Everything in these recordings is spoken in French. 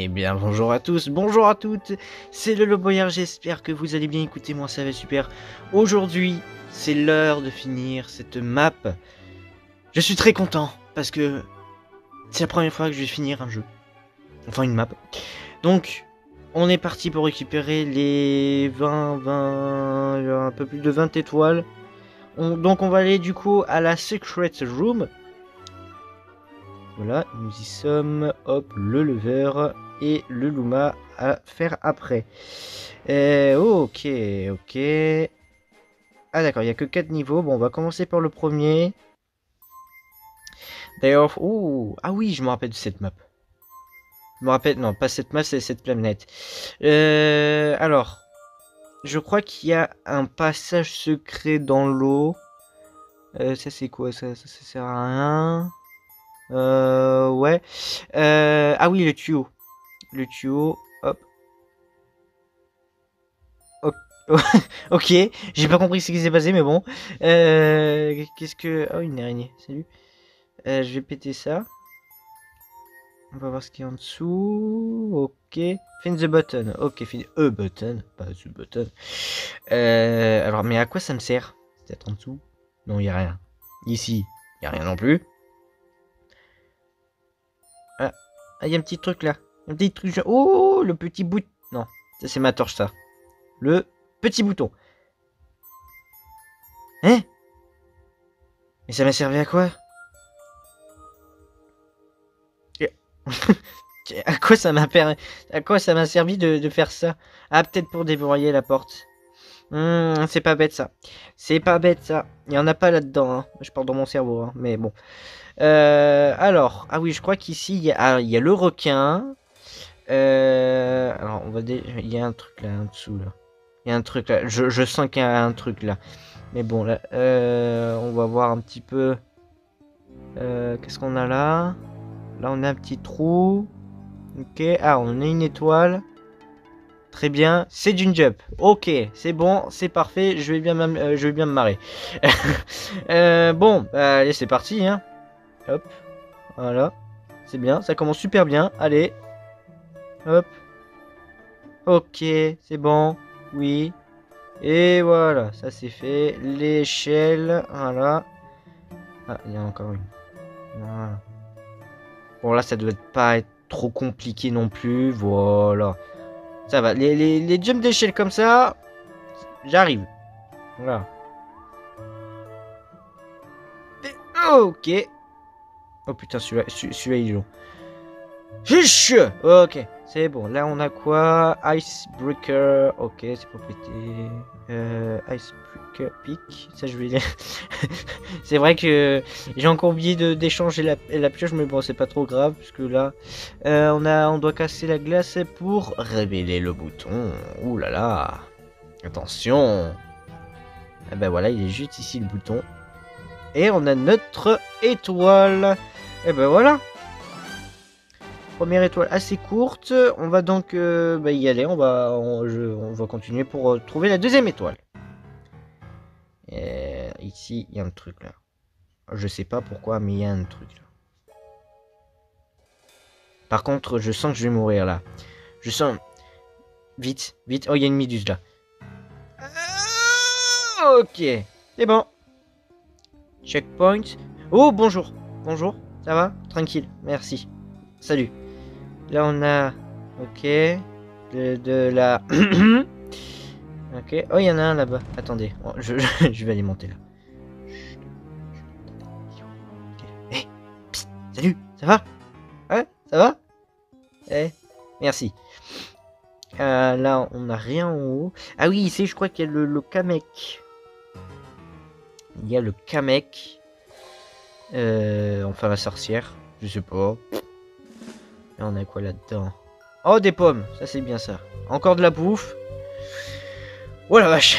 Eh bien bonjour à tous, bonjour à toutes, c'est le Loboyard, j'espère que vous allez bien. Écoutez, moi ça va super. Aujourd'hui, c'est l'heure de finir cette map. Je suis très content, parce que c'est la première fois que je vais finir un jeu. Enfin une map. Donc, on est parti pour récupérer les 20, un peu plus de 20 étoiles. Donc on va aller du coup à la Secret Room. Voilà, nous y sommes. Hop, le lever et le Luma à faire après. Ok, ok. Ah d'accord, il n'y a que 4 niveaux. Bon, on va commencer par le premier. D'ailleurs, oh, ah oui, je me rappelle de cette map. Je me rappelle, non, pas cette map, c'est cette planète. Alors, je crois qu'il y a un passage secret dans l'eau. Ça c'est quoi ça sert à rien. Ouais. Ah oui, le tuyau. Le tuyau, hop. Ok, j'ai pas compris ce qui s'est passé, mais bon. Qu'est-ce que... Oh, une araignée, salut. Je vais péter ça. On va voir ce qu'il y a en dessous. Ok. Fin the button. Ok, fin a button, pas the button. Alors, mais à quoi ça me sert? Peut-être en dessous? Non, il y a rien. Ici, il y a rien non plus. Ah, il y a un petit truc là. Un petit truc. Oh, le petit bout. Non, ça c'est ma torche, ça. Le petit bouton. Hein? Mais ça m'a servi à quoi? À quoi ça m'a servi de faire ça? Ah, peut-être pour déverrouiller la porte. C'est pas bête ça. C'est pas bête ça. Il y en a pas là-dedans, hein. Je parle dans mon cerveau, hein. Mais bon. Alors, ah oui, je crois qu'ici il y a le requin. Alors, il y a un truc là en dessous là. Il y a un truc là. Je sens qu'il y a un truc là. Mais bon, là, on va voir un petit peu. Qu'est-ce qu'on a là? Là, on a un petit trou. Ok, ah, on a une étoile. Très bien, c'est d'une jump. Ok, c'est bon, c'est parfait, je vais bien me marrer. Bon, bah, allez, c'est parti, hein. Hop, voilà. C'est bien, ça commence super bien. Allez, hop. Ok, c'est bon, oui. Et voilà, ça c'est fait. L'échelle, voilà. Ah, il y en a encore une. Voilà. Bon, là, ça doit pas être trop compliqué non plus. Voilà. Ça va, les jumps d'échelle comme ça, j'arrive. Voilà. Ok. Oh putain, celui-là il est long. Fiche. Ok, c'est bon. Là, on a quoi? Icebreaker. Ok, c'est pas pété. Icebreaker pick. Ça, je vais lire. C'est vrai que j'ai encore oublié d'échanger la pioche, mais bon, c'est pas trop grave. Puisque là, on doit casser la glace pour révéler le bouton. Ouh là là. Attention. Ah ben voilà, il est juste ici le bouton. Et on a notre étoile. Et ben voilà. Première étoile assez courte. On va donc y aller. On va continuer pour trouver la deuxième étoile. Et ici, il y a un truc là. Je sais pas pourquoi, mais il y a un truc là. Par contre, je sens que je vais mourir là. Je sens... Vite, vite. Oh, il y a une méduse là. Ok. C'est bon. Checkpoint. Oh, bonjour. Bonjour. Ça va? Tranquille. Merci. Salut. Là, on a... Ok. De la... ok. Oh, il y en a un là-bas. Attendez. Oh, je vais aller monter là. Hey, psst, salut. Ça va? Ouais, ça va? Eh, merci. Là, on n'a rien en haut. Ah oui, ici, je crois qu'il y a le Kamek. Il y a le Kamek. Enfin, la sorcière. Je sais pas. Là, on a quoi là-dedans? Oh, des pommes. Ça, c'est bien ça. Encore de la bouffe. Oh la vache.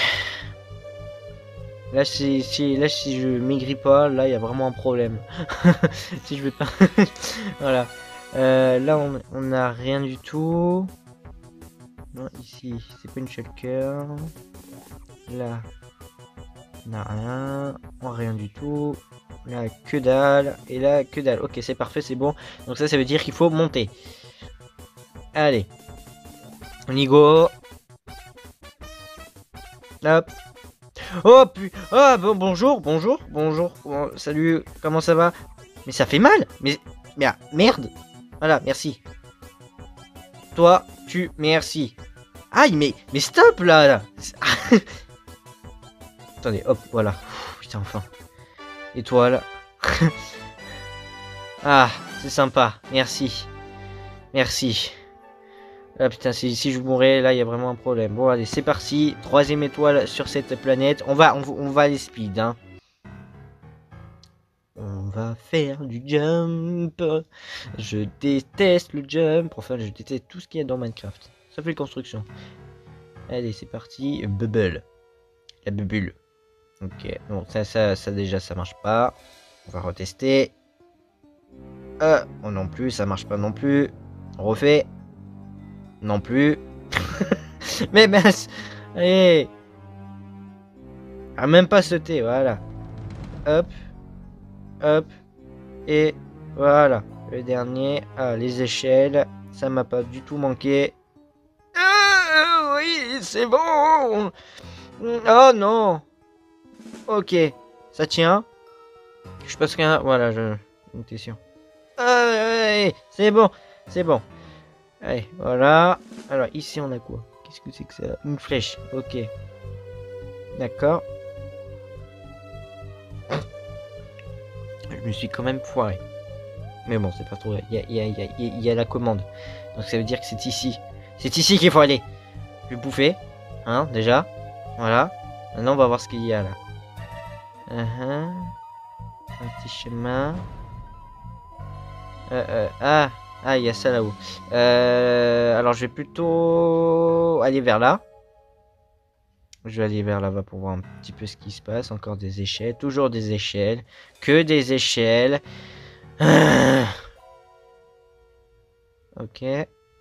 Là, si je maigris pas, là, il y a vraiment un problème. Si je vais pas... voilà. Là, on n'a rien du tout. Non, ici, c'est pas une shulker. Là, on n'a rien. Rien du tout. Là, que dalle. Et là, que dalle. Ok, c'est parfait, c'est bon. Donc ça veut dire qu'il faut monter. Allez. On y go. Hop. Oh, ah, bon, bonjour. Bon, salut, comment ça va? Mais ça fait mal. Mais ah, merde. Voilà, merci. Toi, merci. Aïe, mais stop, là. Attendez, hop, voilà. Pff, putain, enfin. Étoile. Ah, c'est sympa. Merci. Merci. Ah putain, si je mourais, là, il y a vraiment un problème. Bon, allez, c'est parti. 3ème étoile sur cette planète. On va aller speed, hein. On va faire du jump. Je déteste le jump. Enfin, je déteste tout ce qu'il y a dans Minecraft. Ça fait les constructions. Allez, c'est parti. Bubble. La bubule. Ok, bon, ça déjà, ça marche pas. On va retester. Oh non plus, ça marche pas non plus. On refait. Non plus. Mais mince. Allez. Ah, même pas sauter, voilà. Hop. Hop. Et voilà. Le dernier. Ah, les échelles. Ça m'a pas du tout manqué. Oui, c'est bon. Oh non. Ok. Ça tient. Je pense qu'un... Voilà, j'étais sûr. C'est bon. C'est bon. Allez, voilà. Alors, ici, on a quoi? Qu'est-ce que c'est que ça? Une flèche. Ok. D'accord. Je me suis quand même foiré. Mais bon, c'est pas trop... Il y a la commande. Donc, ça veut dire que c'est ici. C'est ici qu'il faut aller. Je vais bouffer. Hein, déjà. Voilà. Maintenant, on va voir ce qu'il y a, là. Un petit chemin. Ah, il y a ça là-haut. Alors, je vais plutôt aller vers là. Je vais aller vers là-bas pour voir un petit peu ce qui se passe. Encore des échelles. Toujours des échelles. Que des échelles. Ok.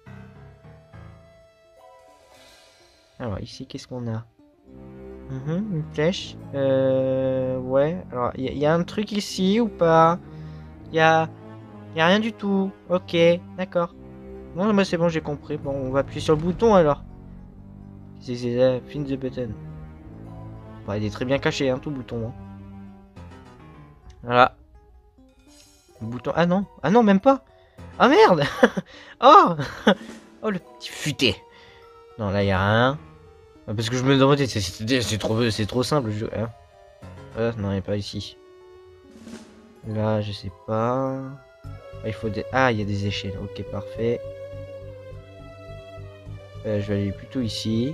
Alors, ici, qu'est-ce qu'on a? Une flèche. Ouais. Alors, il y a un truc ici ou pas? Il y a rien du tout. Ok, d'accord. Bon, moi c'est bon, j'ai compris. Bon, on va appuyer sur le bouton alors. C'est fin the button. Bah, il est très bien caché, hein, tout le bouton. Hein. Voilà. Le bouton. Ah non. Ah non, même pas. Ah merde. Oh. Oh, le petit futé. Non, là, il y a rien. Parce que je me demandais, c'est trop simple. Hein. Non, il n'y a pas ici. Là, je sais pas. Il faut des... Ah, il y a des échelles. Ok, parfait. Je vais aller plutôt ici.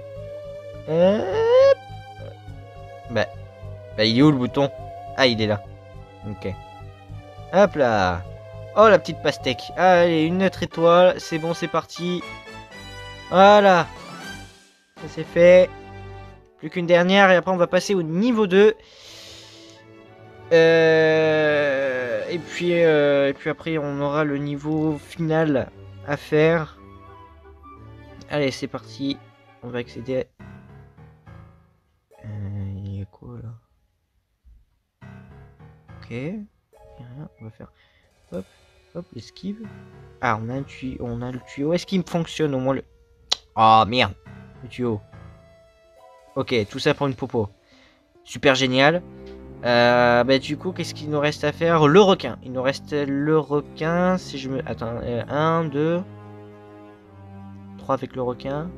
Bah, il est où le bouton? Ah, il est là. Ok. Hop là. Oh, la petite pastèque. Allez, une autre étoile. C'est bon, c'est parti. Voilà. Ça c'est fait. Plus qu'une dernière et après on va passer au niveau 2. Et puis après on aura le niveau final à faire. Allez, c'est parti. On va accéder. Il y a quoi là? Ok. On va faire. Hop, hop, esquive. Ah, on a un tuyau. On a le tuyau. Est-ce qu'il fonctionne au moins le. Oh merde. Le tuyau. Ok, tout ça pour une popo. Super génial. Bah du coup, qu'est-ce qu'il nous reste à faire? Le requin. Il nous reste le requin. Si je me... Attends, 1, 2... 3 avec le requin.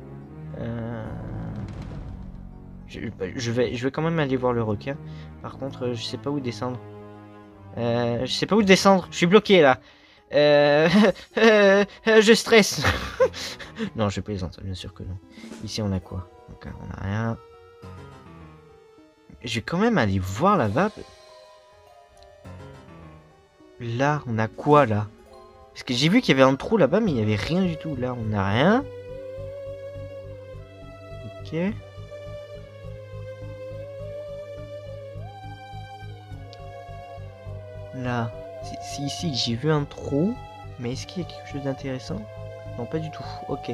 Je vais quand même aller voir le requin. Par contre, je sais pas où descendre. Je sais pas où descendre. Je suis bloqué là. Je stresse. Non, je plaisante, bien sûr que non. Ici, on a quoi? Donc, on a rien. Je vais quand même aller voir là-bas. Là, on a quoi là? Parce que j'ai vu qu'il y avait un trou là-bas, mais il n'y avait rien du tout. Là, on n'a rien. Ok. Là, c'est ici que j'ai vu un trou. Mais est-ce qu'il y a quelque chose d'intéressant? Non, pas du tout. Ok.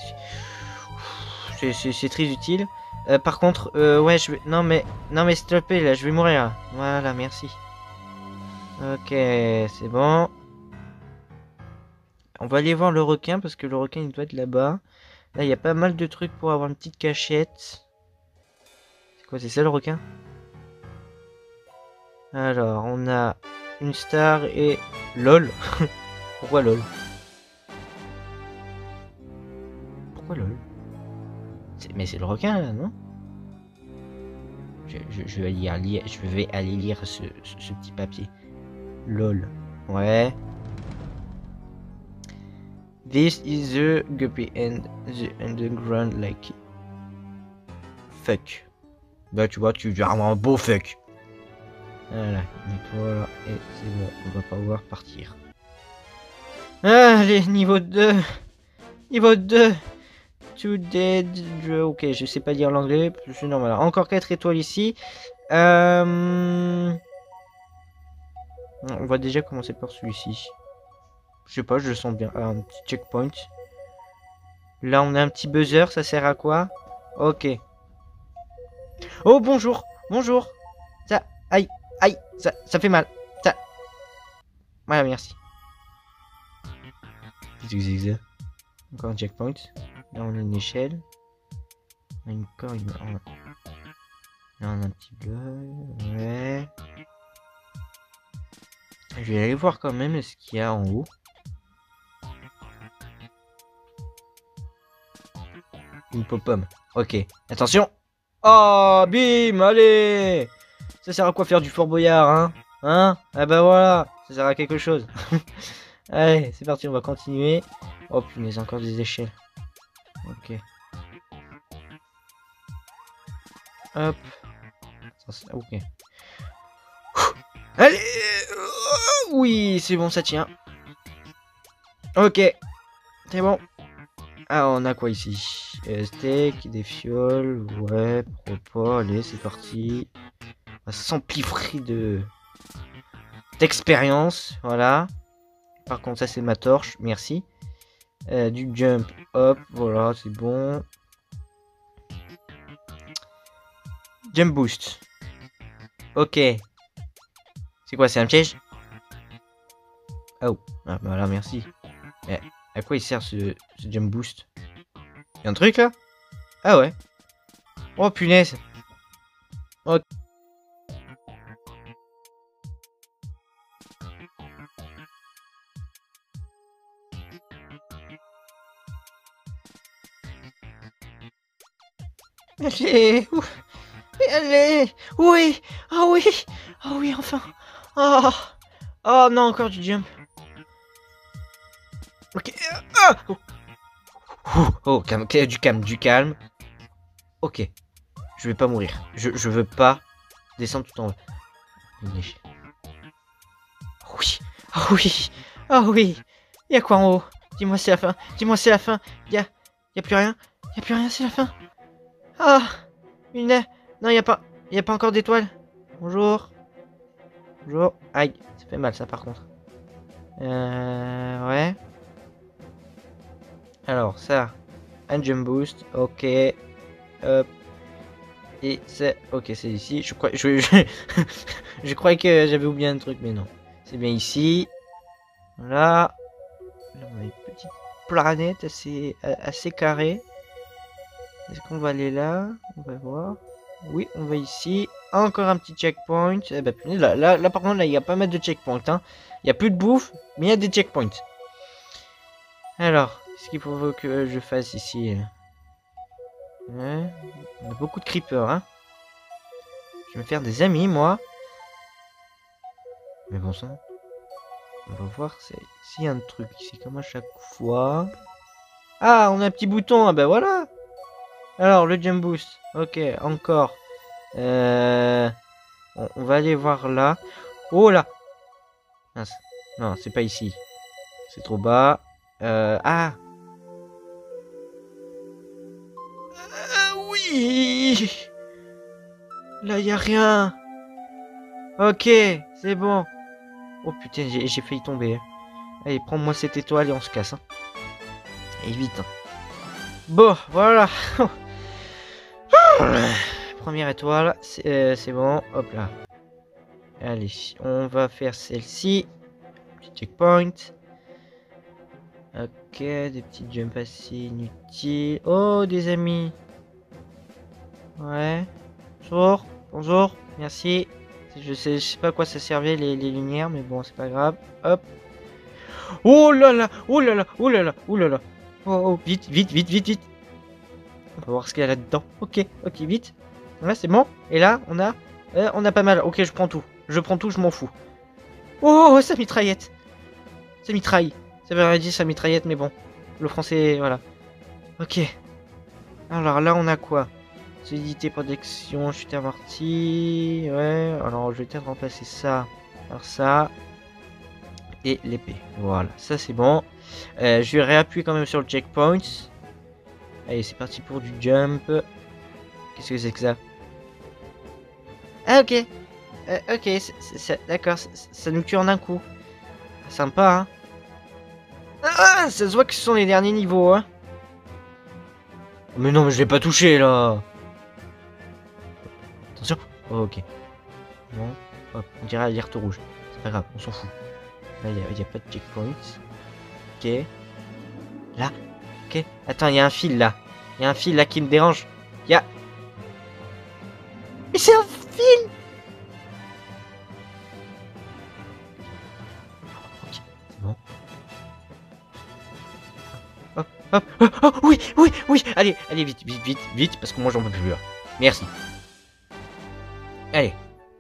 C'est très utile. Par contre, ouais, je vais... Non, mais s'il te plaît, là, je vais mourir. Voilà, merci. Ok, c'est bon. On va aller voir le requin parce que le requin il doit être là-bas. Là, il y a pas mal de trucs pour avoir une petite cachette. C'est quoi, c'est ça le requin? Alors, on a une star et LOL. Pourquoi LOL? Pourquoi LOL? Mais c'est le requin là, non? Je vais aller lire ce petit papier. LOL. Ouais. This is the guppy and the underground like. Fuck. Bah tu vois, tu dis un beau fuck. Voilà, nettoie et c'est bon, on va pouvoir partir. Allez, niveau 2. Niveau 2. To dead. Ok, je sais pas dire l'anglais, c'est normal. Encore 4 étoiles ici. On va déjà commencer par celui-ci. Je sais pas, je le sens bien. Ah, un petit checkpoint. Là, on a un petit buzzer, ça sert à quoi? Ok. Oh, bonjour. Bonjour. Ça, aïe, aïe, ça fait mal. Ça. Voilà, merci. Encore un checkpoint. Là, on a une échelle. On a encore une... Là, on a un petit bleu. Ouais. Je vais aller voir quand même ce qu'il y a en haut. Une pop-pomme. Ok. Attention. Oh, bim, allez. Ça sert à quoi faire du Fort Boyard, hein? Hein? Ah bah voilà. Ça sert à quelque chose. Allez, c'est parti, on va continuer. Oh punaise, encore des échelles. Ok. Hop. Ok. Allez. Oui, c'est bon, ça tient. Ok. C'est bon. Ah, on a quoi ici? Steak, des fioles. Ouais, pourquoi pas. Allez, c'est parti. On va s'empiffrer d'expérience. Voilà. Par contre, ça, c'est ma torche. Merci. Du jump. Hop, voilà, c'est bon. Jump boost. Ok. C'est quoi, c'est un piège? Oh, ah, voilà, merci. Mais à quoi il sert ce jump boost? Y'a un truc là? Ah ouais. Oh punaise. Ok. Allez, allez, oui, ah oui, ah oui, enfin. Oh, oh non, encore du jump. Ok. Ah oh. Oh, calme, du calme. Ok. Je vais pas mourir. Je veux pas descendre tout en bas. Oui. Ah oui. Ah oui. Y'a quoi en haut? Dis-moi c'est la fin. Dis-moi c'est la fin. Y'a plus rien. Y'a plus rien, c'est la fin. Ah. Une. Non, y'a pas encore d'étoiles. Bonjour. Bonjour. Aïe. Ça fait mal ça par contre. Ouais. Alors ça. Un jump boost. Ok. Hop. Et c'est... Ok, c'est ici. Je crois je croyais que j'avais oublié un truc, mais non. C'est bien ici. Voilà. Là, on a une petite planète assez carrée. Est-ce qu'on va aller là? On va voir. Oui, on va ici. Encore un petit checkpoint. Eh ben, là, par contre, là, il y a pas mal de checkpoints. Hein. Il n'y a plus de bouffe, mais il y a des checkpoints. Alors, qu'est-ce qu'il faut que je fasse ici? Ouais. On a beaucoup de creepers, hein. Je vais me faire des amis, moi. Mais bon sang. On va voir s'il y a un truc ici, comme à chaque fois. Ah, on a un petit bouton. Ah ben voilà. Alors, le jump boost. Ok, encore. On va aller voir là. Oh là. Mince. Non, c'est pas ici. C'est trop bas. Ah. Oui. Là, y a rien. Ok, c'est bon. Oh putain, j'ai failli tomber. Allez, prends-moi cette étoile et on se casse. Hein. Et vite. Hein. Bon, voilà. Première étoile, c'est bon. Hop là. Allez, on va faire celle-ci. Petit checkpoint. Ok, des petits jumps assez inutiles. Oh, des amis. Ouais. Bonjour. Bonjour. Merci. Je sais pas à quoi ça servait les lumières, mais bon, c'est pas grave. Hop. Oh là là. Oh là là. Oh là là. Oh là là. Oh, oh, vite, vite, vite, vite, vite. On va voir ce qu'il y a là-dedans. Ok, ok, vite. Là, c'est bon. Et là, on a pas mal. Ok, je prends tout. Je prends tout, je m'en fous. Oh, oh, sa mitraillette. Ça mitraille. Ça veut rien dire, ça mitraillette, mais bon. Le français, voilà. Ok. Alors là, on a quoi? Solidité, protection, chute amortie. Ouais, alors je vais peut-être remplacer ça par ça. Et l'épée. Voilà, ça c'est bon. Je vais réappuyer quand même sur le checkpoint. Allez, c'est parti pour du jump. Qu'est-ce que c'est que ça? Ah, ok. Ok, d'accord, ça nous tue en un coup. Sympa, hein. Ah, ça se voit que ce sont les derniers niveaux, hein. Mais non, mais je l'ai pas touché, là. Attention. Oh, ok. Bon, hop, on dirait alerte rouge. C'est pas grave, on s'en fout. Là, il y a pas de checkpoint. Ok. Là. Ok. Attends, il y a un fil, là. Il y a un fil, là, qui me dérange. Il y a... Mais c'est un fil. Ok, c'est bon. Hop, hop, hop, oh, oui, oui, oui. Allez, allez, vite, vite, vite, vite, parce que moi, j'en peux plus, là. Merci. Allez.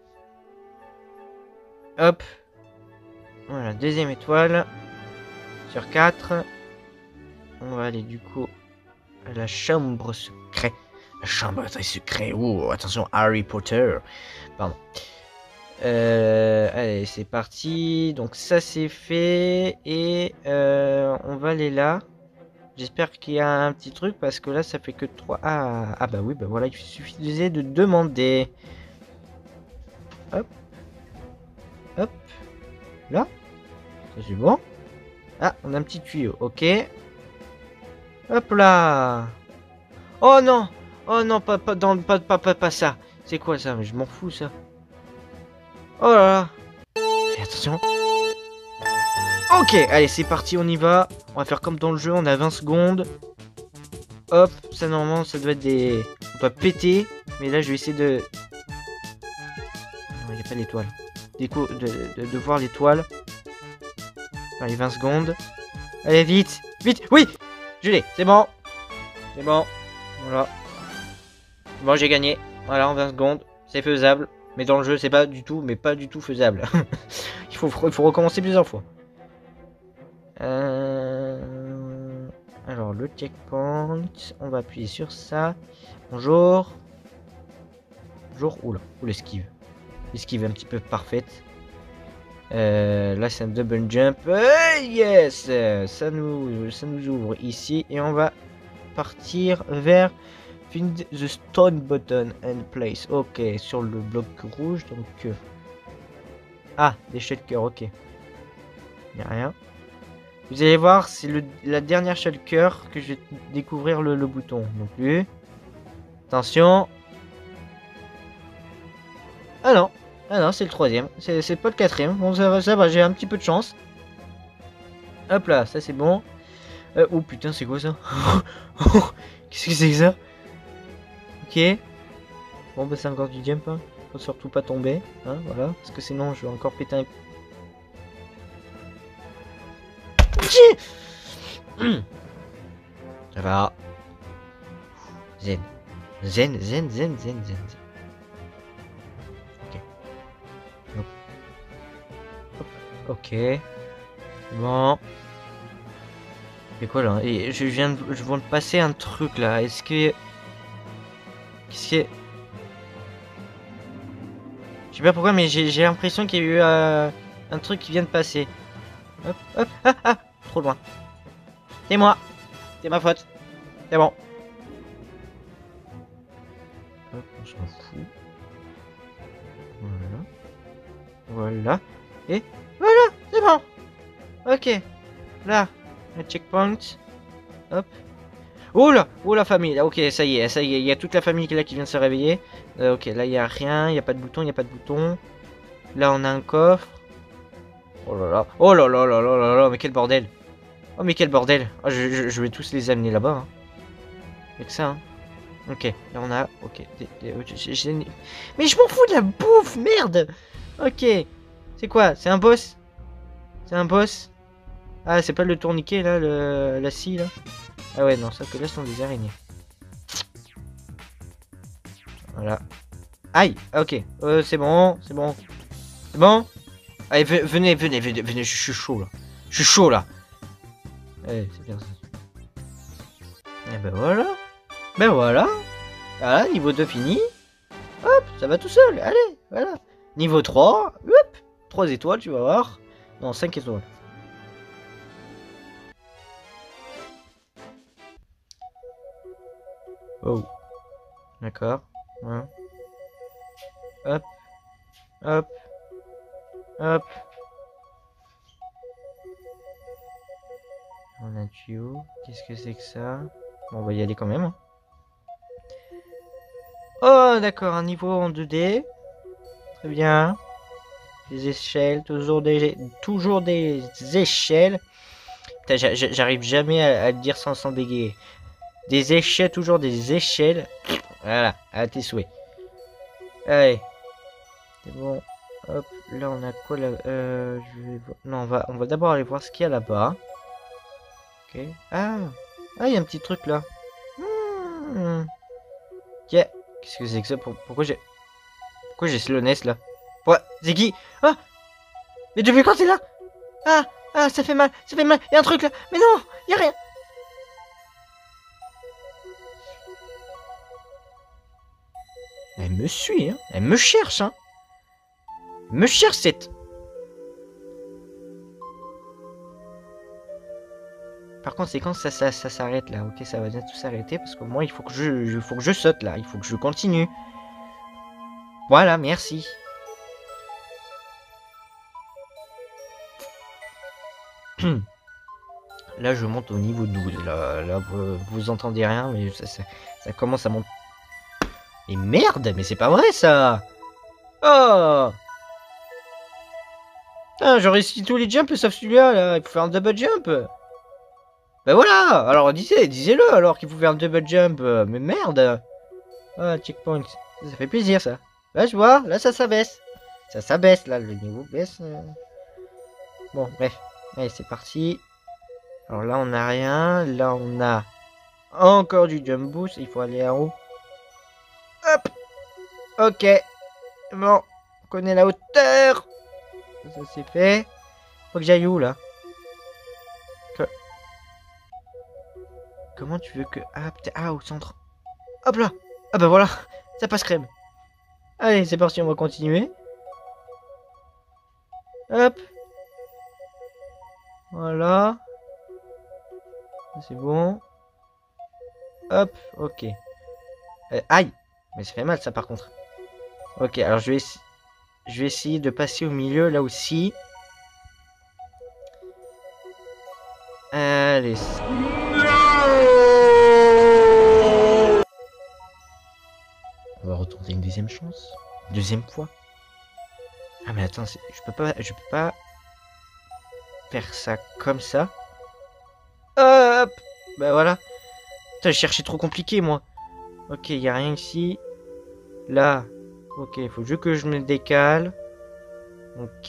Hop. Voilà, deuxième étoile. Sur 4. On va aller, du coup, à la chambre secrète. La chambre très secrète. Oh, attention, Harry Potter. Pardon. Allez, c'est parti. Donc ça c'est fait. Et on va aller là. J'espère qu'il y a un petit truc parce que là ça fait que 3. Ah bah oui, bah voilà, il suffisait de demander. Hop. Hop. Là. Ça c'est bon. Ah, on a un petit tuyau. Ok. Hop là. Oh non. Oh non, pas ça. C'est quoi ça? Mais je m'en fous ça. Oh là là. Fais attention. Ok, allez, c'est parti, on y va. On va faire comme dans le jeu, on a 20 secondes. Hop, ça normalement, ça doit être des... On doit péter, mais là, je vais essayer de... Non, il n'y a pas l'étoile. De voir l'étoile. Allez, 20 secondes. Allez, vite, vite, oui. Je l'ai, c'est bon. C'est bon, voilà. Bon, j'ai gagné. Voilà, en 20 secondes, c'est faisable. Mais dans le jeu, c'est pas du tout, mais pas du tout faisable. il faut recommencer plusieurs fois. Alors, le checkpoint, on va appuyer sur ça. Bonjour. Bonjour. Oula, ou l'esquive. L'esquive un petit peu parfaite. Là, c'est un double jump. Yes, ça nous ouvre ici. Et on va partir vers Find the stone button and place. Ok, sur le bloc rouge. Donc, ah, des shulkers, ok. Il n'y a rien. Vous allez voir, c'est la dernière shulker que je vais découvrir le bouton. Non plus. Attention. Ah non. Ah non, c'est le troisième. C'est pas le quatrième. Bon, ça va, j'ai un petit peu de chance. Hop là, ça c'est bon. Oh putain, c'est quoi ça? Qu'est-ce que c'est que ça? Ok. Bon, bah c'est encore du jump. Hein. Faut surtout pas tomber. Hein, voilà. Parce que sinon, je vais encore péter un... Ça va. Zen. Zen, zen, zen, zen, zen. Ok. Hop. Hop. Ok. Bon. C'est quoi là? Et je viens de passer un truc là. Est-ce que... Qu'est-ce que... Je sais pas pourquoi, mais j'ai l'impression qu'il y a eu un truc qui vient de passer. Hop, hop, ah, trop loin. C'est moi. C'est ma faute. C'est bon. Hop, on s'en fout. Voilà. Voilà. Et voilà, c'est bon. Ok. Là, le checkpoint. Hop. Oh là, oh la famille. Ok, ça y est, il y a toute la famille qui est là qui vient de se réveiller. Ok, là il y a rien, il y a pas de bouton, il y a pas de bouton. Là on a un coffre. Oh là là, oh là là là là là là, mais quel bordel. Oh, mais quel bordel. Oh, je vais tous les amener là-bas. Hein. Avec ça, hein. Ok, là on a... Ok. Mais je m'en fous de la bouffe, merde. Ok. C'est quoi? C'est un boss? C'est un boss? Ah, c'est pas le tourniquet, là, la scie, là? Ah ouais, non, ça que là, ce sont des araignées. Voilà. Aïe, ok. C'est bon, c'est bon. C'est bon? Allez, venez, je suis chaud, là. Je suis chaud, là. Allez, c'est bien ça. Et ben voilà. Ben voilà. Voilà, niveau 2 fini. Hop, ça va tout seul. Allez, voilà. Niveau 3. Hop. 3 étoiles, tu vas voir. Non, 5 étoiles. Oh. D'accord. Ouais. Hop. Hop. Hop. On a un tuyau. Qu'est-ce que c'est que ça? Bon, on va y aller quand même. Hein. Oh, d'accord, un niveau en 2D. Très bien. Des échelles, toujours des échelles. Putain, j'arrive jamais à le dire sans bégayer. Des échelles, toujours des échelles. Voilà, à tes souhaits. Allez. C'est bon. Hop, là on a quoi là non, on va d'abord aller voir ce qu'il y a là-bas. Ok. Ah, il y a un petit truc là. Yeah. Qu'est-ce que c'est que ça? Pourquoi j'ai slowness là? Ouais, c'est qui? Ah, mais depuis quand t'es là? Ah, ça fait mal, ça fait mal. Il y a un truc là. Mais non, il y a rien. Elle me suit, hein. Elle me cherche, hein. Elle me cherche cette... Par contre, c'est quand ça s'arrête là. Ok, ça va bientôt s'arrêter parce que moi, il faut que je saute là. Il faut que je continue. Voilà, merci. Là, je monte au niveau 12. Là vous entendez rien, mais ça commence à monter. Mais merde, mais c'est pas vrai ça. Oh, ah, j'ai réussi tous les jumps sauf celui-là. Là. Il faut faire un double jump. Ben voilà. Alors disez-le alors qu'il faut faire un double jump. Mais merde. Ah, checkpoint. Ça fait plaisir ça. Là, je vois. Là, ça s'abaisse. Ça s'abaisse là. Le niveau baisse. Bon, bref. Allez, c'est parti. Alors là, on n'a rien. Là, on a encore du jump boost. Il faut aller en haut. Hop. Ok. Bon. On connaît la hauteur. Ça c'est fait. Faut que j'aille où là? Comment tu veux que... Ah, peut-être... Ah, au centre. Hop là. Ah bah voilà. Ça passe crème. Allez, c'est parti, on va continuer. Hop. Voilà. C'est bon. Hop, ok. Aïe. Mais ça fait mal ça par contre. Ok, alors je vais essayer de passer au milieu là aussi. Allez. On va retourner une deuxième chance. Deuxième fois. Ah mais attends, je peux pas faire ça comme ça. Hop. Bah voilà. Putain, je cherchais trop compliqué moi. Ok, y a rien ici. Là. Ok, il faut juste que je me décale. Ok.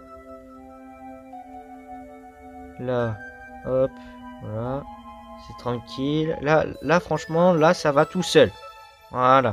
Là. Hop. Voilà. C'est tranquille. Là, franchement, là, ça va tout seul. Voilà.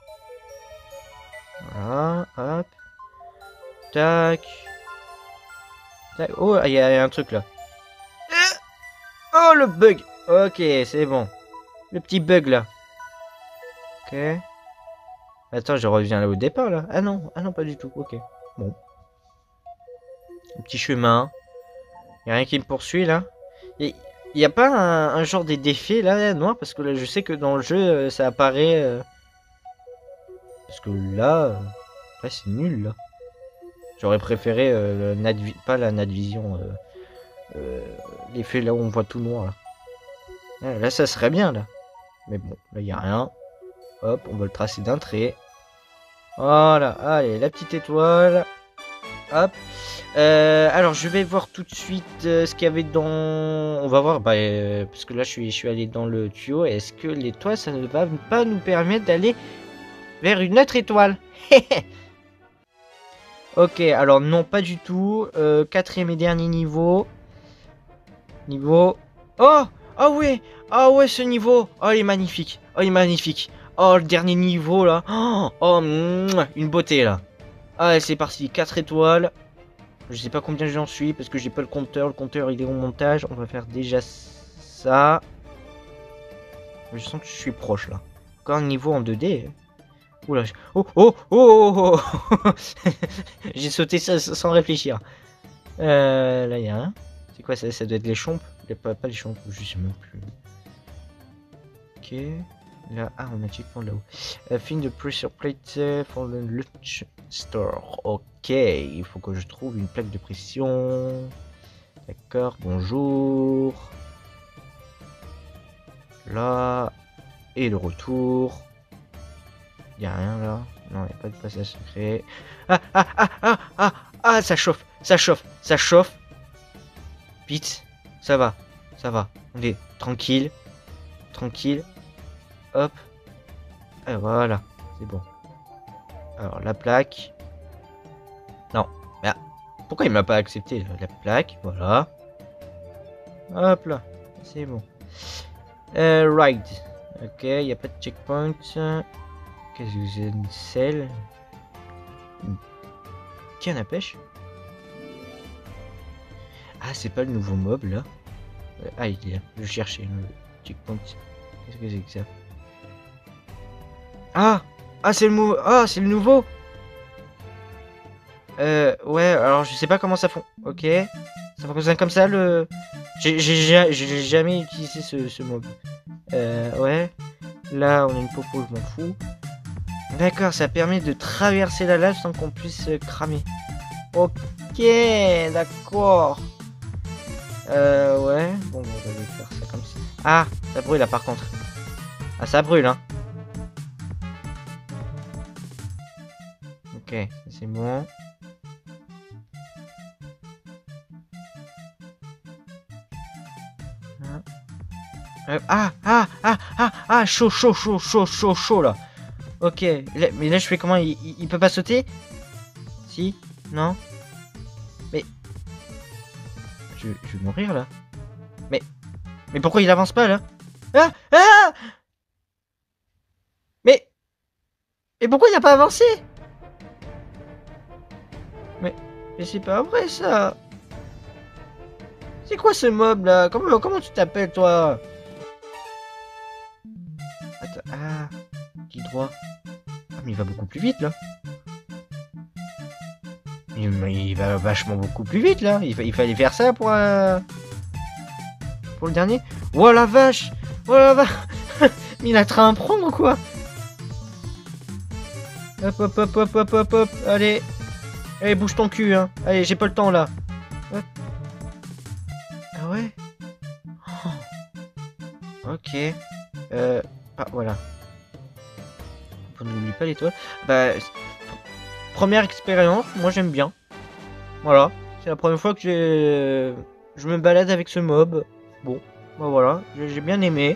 Voilà. Hop. Tac. Tac. Oh, il y a un truc là. Oh, le bug. Ok, c'est bon. Le petit bug là. Ok. Attends, je reviens là au départ là. Ah non, pas du tout. Ok. Bon. Un petit chemin. Y a rien qui me poursuit là. Il y a pas un genre des défis là, noir, parce que là, je sais que dans le jeu ça apparaît. Parce que là c'est nul là. J'aurais préféré pas la night vision. L'effet là où on voit tout noir là. Là ça serait bien là. Mais bon, là y a rien. Hop, on va le tracer d'un trait. Voilà, allez, la petite étoile. Hop. Alors, je vais voir tout de suite ce qu'il y avait dans... On va voir, parce que là, je suis allé dans le tuyau. Est-ce que l'étoile, ça ne va pas nous permettre d'aller vers une autre étoile? Ok, alors non, pas du tout. Quatrième et dernier niveau. Niveau... Oh! Ah ouais! Ah ouais, ce niveau! Oh, il est magnifique! Oh, il est magnifique! Oh, le dernier niveau, là! Oh, une beauté, là! Allez, c'est parti, 4 étoiles. Je sais pas combien j'en suis, parce que j'ai pas le compteur. Le compteur, il est au montage. On va faire déjà ça. Je sens que je suis proche, là. Encore un niveau en 2D. Oula, oh, oh, oh, oh. J'ai sauté ça sans réfléchir. Là, il y a un. C'est quoi ça? Ça doit être les chompes. Pas les chompes, je sais même plus. Ok. Là, ah, on a checkpoint là-haut. Find the pressure plate for the lunch store. Ok, il faut que je trouve une plaque de pression. D'accord, bonjour. Là. Et le retour. Il a rien là. Non, il n'y a pas de passage secret. Ah, ah, ah, ah, ah, ah, ça chauffe, ça chauffe, ça chauffe. Vite, ça va, ça va. On est tranquille, tranquille. Hop. Et voilà, c'est bon. Alors, la plaque. Non, mais pourquoi il m'a pas accepté la plaque? Voilà. Hop là, c'est bon. Ride. Ok, il n'y a pas de checkpoint. Qu'est-ce que c'est une selle? Une canne à pêche? Ah, c'est pas le nouveau mob là? Ah, il est là. Je cherchais le checkpoint. Qu'est-ce que c'est que ça? Ah! Ah, c'est le ah, c'est le nouveau! Ouais, alors je sais pas comment ça fond. Ok. Ça fonctionne comme ça le. J'ai jamais utilisé ce mob. Ouais. Là, on a une popo, je m'en fous. D'accord, ça permet de traverser la lave sans qu'on puisse cramer. Ok, d'accord. Ouais. Bon, on va aller faire ça comme ça. Ah, ça brûle là par contre. Ah, ça brûle, hein. Ok, c'est bon. Chaud, chaud, chaud, chaud, chaud, chaud là. Ok, là, mais là je fais comment? Il peut pas sauter? Si? Non? Mais je vais mourir là. Mais pourquoi il avance pas là? Ah! Ah! Mais pourquoi il a pas avancé? Mais c'est pas vrai ça. C'est quoi ce mob là? Comment tu t'appelles toi? Attends, ah, clic droit. Ah, mais il va beaucoup plus vite là. Il va vachement beaucoup plus vite là. Il fallait faire ça pour le dernier. Oh la vache! Oh la vache! Mais il a train à prendre ou quoi? Hop hop hop hop hop hop hop. Allez. Allez, bouge ton cul hein. Allez, j'ai pas le temps là. Hop. Ah ouais? Oh. Ok. Ah voilà. On n'oublie pas l'étoile. Bah, première expérience, moi j'aime bien. Voilà, c'est la première fois que je me balade avec ce mob. Bon, bah voilà, j'ai bien aimé.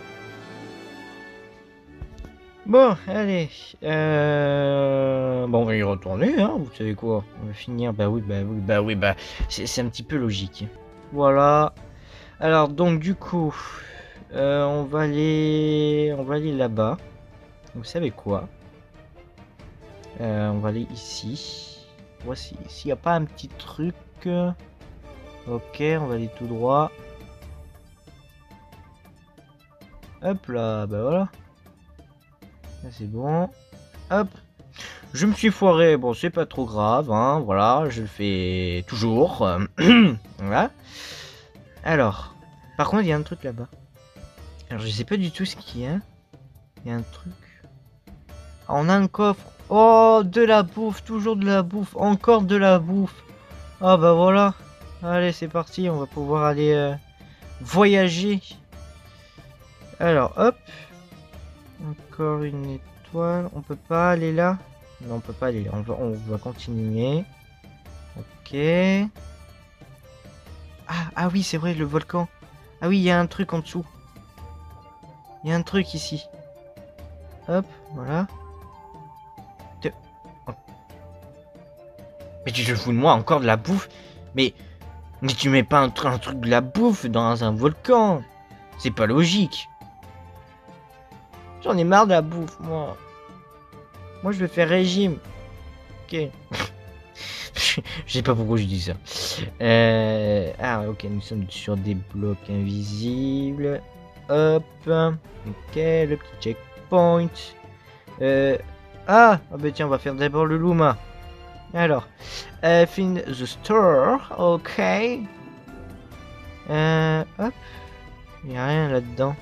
Bon, allez. Bon, on va y retourner, hein, vous savez quoi. On va finir, bah oui, c'est un petit peu logique. Voilà. Alors, donc, du coup, on va aller là-bas. Vous savez quoi? On va aller ici. Voici. S'il n'y a pas un petit truc. Ok, on va aller tout droit. Hop là, bah voilà. Là c'est bon. Hop. Je me suis foiré. Bon, c'est pas trop grave, hein. Voilà, je le fais toujours. Voilà. Alors, par contre, il y a un truc là-bas. Alors, je sais pas du tout ce qu'il y a. Il y a un truc. Ah, on a un coffre. Oh, de la bouffe, toujours de la bouffe, encore de la bouffe. Ah bah voilà. Allez, c'est parti, on va pouvoir aller voyager. Alors, hop. Encore une étoile. On peut pas aller là? Non, on peut pas aller là. On va continuer. Ok. Ah oui, c'est vrai, le volcan. Ah oui, il y a un truc en dessous. Il y a un truc ici. Hop, voilà. Oh. Mais tu te fous de moi, encore de la bouffe? Mais tu mets pas un truc de la bouffe dans un volcan? C'est pas logique. J'en ai marre de la bouffe, moi. Moi, je vais faire régime. Ok. Je sais pas pourquoi je dis ça. Ah, ok, nous sommes sur des blocs invisibles. Hop. Ok, le petit checkpoint. Ah bah tiens, on va faire d'abord le Luma. Alors, find the store. Ok. Hop. Il n'y a rien là-dedans.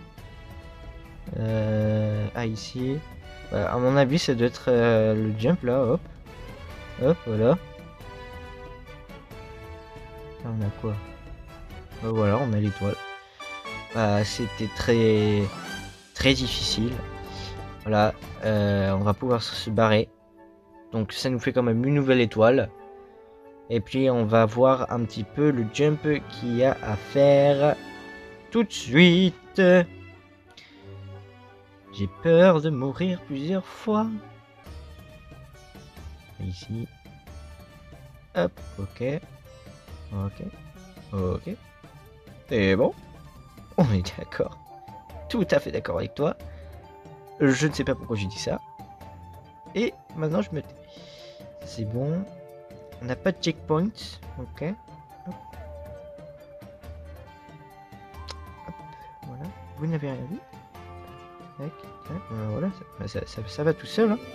Ah, ici. Bah, à mon avis, ça doit être le jump là. Hop. Hop, voilà. Là, on a quoi? Bah, voilà, on a l'étoile. Bah, c'était très difficile. Voilà. On va pouvoir se barrer. Donc, ça nous fait quand même une nouvelle étoile. Et puis, on va voir un petit peu le jump qu'il y a à faire tout de suite. J'ai peur de mourir plusieurs fois. Ici. Hop, ok. Ok. Ok. C'est bon. On est d'accord. Tout à fait d'accord avec toi. Je ne sais pas pourquoi j'ai dit ça. Et maintenant je me tais. C'est bon. On n'a pas de checkpoint. Ok. Hop. Hop. Voilà. Vous n'avez rien vu. Tac, tac. Voilà. Ça va tout seul. Hein.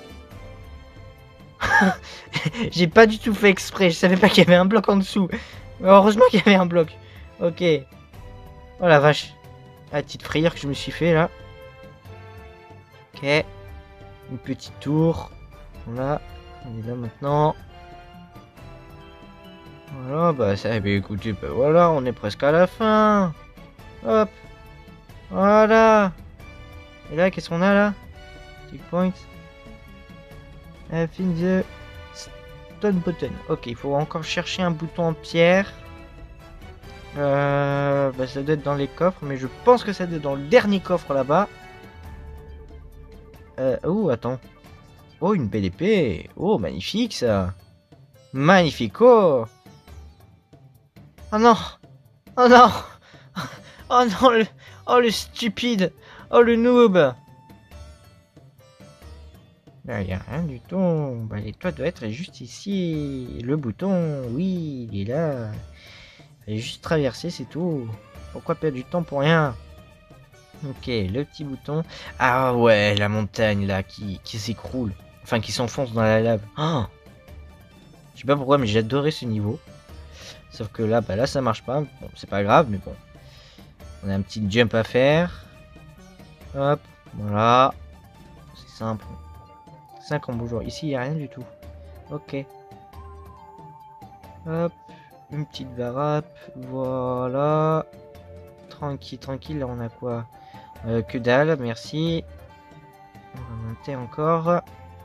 J'ai pas du tout fait exprès. Je savais pas qu'il y avait un bloc en dessous. Heureusement qu'il y avait un bloc. Ok. Oh la vache. La petite frayeur que je me suis fait là. Ok. Une petite tour. Voilà. On est là maintenant. Voilà, bah ça, bah écoutez, bah voilà, on est presque à la fin. Hop. Voilà. Et là, qu'est-ce qu'on a là? Checkpoint. Find the stone button. Ok, il faut encore chercher un bouton en pierre. Bah ça doit être dans les coffres, mais je pense que ça doit être dans le dernier coffre là-bas. Oh, attends. Oh, une belle épée. Oh, magnifique ça. Magnifico. Oh non. Oh non. Oh non, oh le stupide. Oh le noob. Là, il n'y a rien du tout. Bah, l'étoile doit être juste ici. Le bouton, oui, il est là. Il est juste traversé, c'est tout. Pourquoi perdre du temps pour rien? Ok, le petit bouton. Ah ouais, la montagne là qui s'écroule. Enfin, qui s'enfonce dans la lave. Oh, je sais pas pourquoi, mais j'ai adoré ce niveau. Sauf que là, bah là, ça marche pas. Bon, c'est pas grave, mais bon. On a un petit jump à faire. Hop, voilà. C'est simple. 5 en bougeoir. Ici, il n'y a rien du tout. Ok. Hop, une petite varap. Voilà. Tranquille, tranquille. Là, on a quoi? Que dalle, merci. On va monter encore.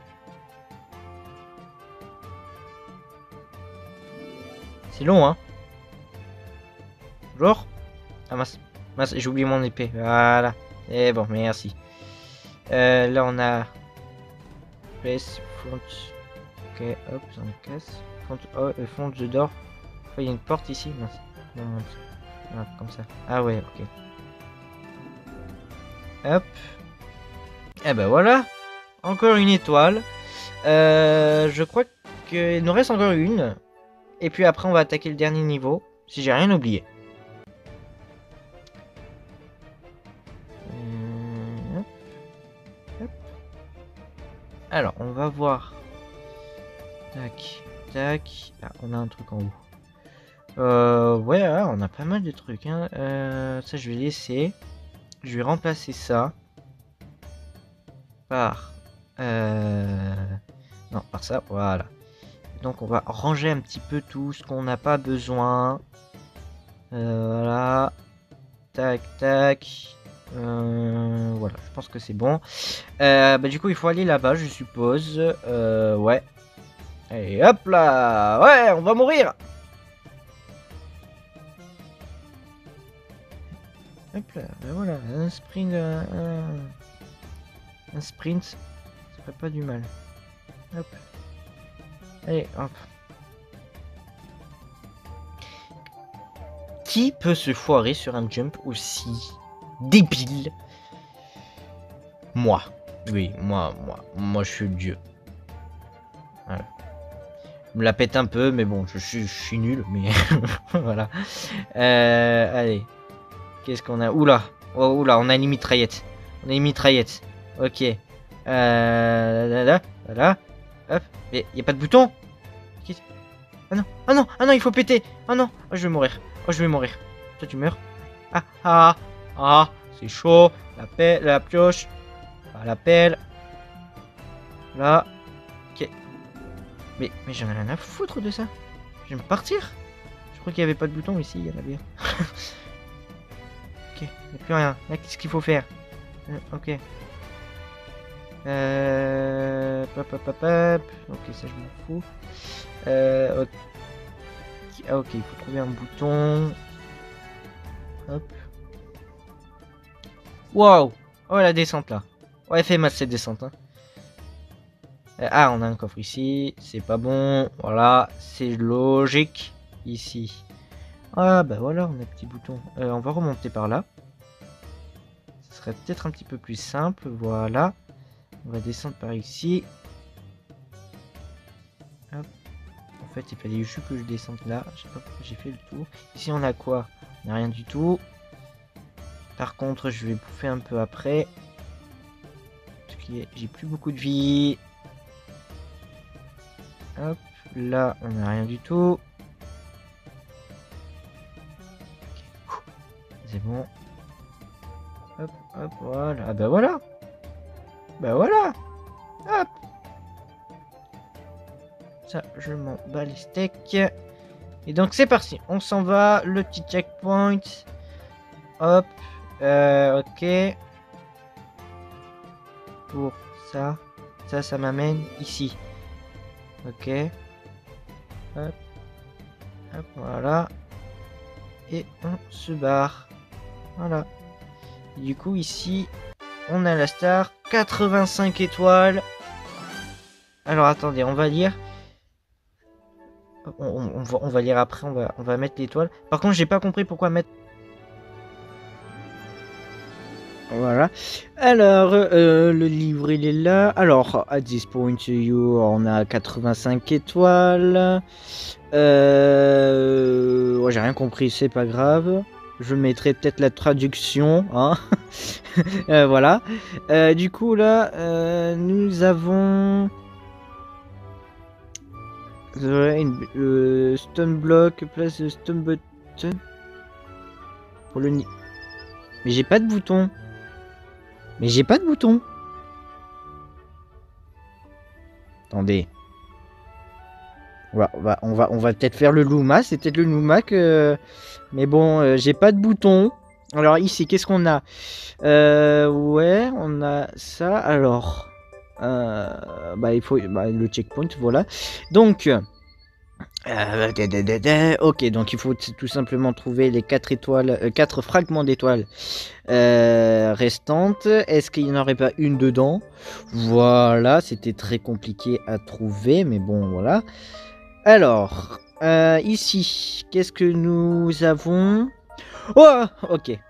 C'est long, hein? Bonjour. Ah mince, mince, j'ai oublié mon épée. Voilà. Et bon, merci. Là, on a... Place, front. Ok, hop, ça me casse. Front, oh, front de door. Oh, il y a une porte ici. Mince. On monte. Voilà, comme ça. Ah ouais, ok. Hop. Et ben voilà. Encore une étoile. Je crois qu'il nous reste encore une. Et puis après, on va attaquer le dernier niveau. Si j'ai rien oublié. Hop. Hop. Alors, on va voir. Tac, tac. Ah, on a un truc en haut. Ouais, on a pas mal de trucs. Hein. Ça, je vais laisser. Je vais remplacer ça par... Non, par ça, voilà. Donc, on va ranger un petit peu tout ce qu'on n'a pas besoin. Voilà. Tac, tac. Voilà, je pense que c'est bon. Bah, du coup, il faut aller là-bas, je suppose. Ouais. Allez, hop là. Ouais, on va mourir. Hop là, ben voilà, un sprint, un sprint, ça ferait pas du mal. Hop. Allez, hop. Qui peut se foirer sur un jump aussi débile? Moi. Oui, moi, je suis le dieu. Voilà. Je me la pète un peu, mais bon, je suis nul, mais voilà. Allez. Qu'est-ce qu'on a? Oula. Oh, oula, on a une mitraillette. On a une mitraillette. Ok. Là. Hop. Mais y a pas de bouton? Ah non, ah non, ah non, il faut péter. Ah non, oh, je vais mourir. Oh, je vais mourir. Toi, tu meurs. Ah, c'est chaud. La pioche. Ah, la pelle. Là. Ok. Mais j'en ai rien à foutre de ça. Je vais me partir. Je crois qu'il n'y avait pas de bouton ici, il y en a bien. Ok, il n'y a plus rien. Là, qu'est-ce qu'il faut faire? Ok. Ok, ça je m'en fous. Ok. Ah, ok, il faut trouver un bouton. Hop. Waouh! Oh, la descente là. Ouais, elle fait mal cette descente. Hein. Ah, on a un coffre ici. C'est pas bon. Voilà, c'est logique. Ici. Ah, bah voilà, on a un petit bouton. On va remonter par là. Ce serait peut-être un petit peu plus simple. Voilà. On va descendre par ici. Hop. En fait, il fallait juste que je descende là. Je sais pas pourquoi j'ai fait le tour. Ici, on a quoi? On n'a rien du tout. Par contre, je vais bouffer un peu après. Parce que j'ai plus beaucoup de vie. Hop. Là, on n'a rien du tout. Okay. C'est bon. Hop, hop, voilà. Ah bah voilà. Bah voilà. Hop. Ça, je m'en bats les steaks. Et donc, c'est parti. On s'en va. Le petit checkpoint. Hop. Ok. Pour ça. Ça m'amène ici. Ok. Hop. Hop, voilà. Et on se barre. Voilà. Et du coup, ici, on a la star. 85 étoiles. Alors, attendez, on va lire. On va lire après, on va mettre l'étoile. Par contre, j'ai pas compris pourquoi mettre... Voilà. Alors, le livre, il est là. Alors, at this point, on a 85 étoiles. Ouais, j'ai rien compris, c'est pas grave. Je mettrai peut-être la traduction, hein. Voilà. Du coup, là, nous avons... stone block, place de stone button. Pour le... Mais j'ai pas de bouton. Mais j'ai pas de bouton. Attendez. On va peut-être faire le Luma. C'est peut-être le Luma que... Mais bon, j'ai pas de bouton. Alors ici, qu'est-ce qu'on a? Ouais, on a ça. Alors... bah, il faut... Bah, le checkpoint, voilà. Donc... ok, donc il faut tout simplement trouver les 4 étoiles, 4 fragments d'étoiles restantes. Est-ce qu'il n'y en aurait pas une dedans? Voilà, c'était très compliqué à trouver, mais bon, voilà. Alors, ici, qu'est-ce que nous avons? Oh, ok.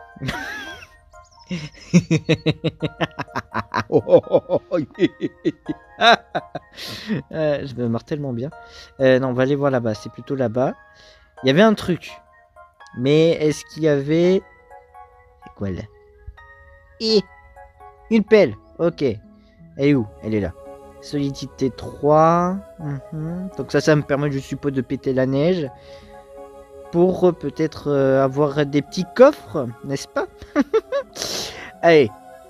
Je me marre tellement bien. Non, on va aller voir là-bas. C'est plutôt là-bas. Il y avait un truc. Mais est-ce qu'il y avait... C'est quoi là? Et une pelle. Ok. Elle est où? Elle est là. Solidité 3. Donc ça me permet, je suppose, de péter la neige. Pour peut-être avoir des petits coffres, n'est-ce pas? Allez.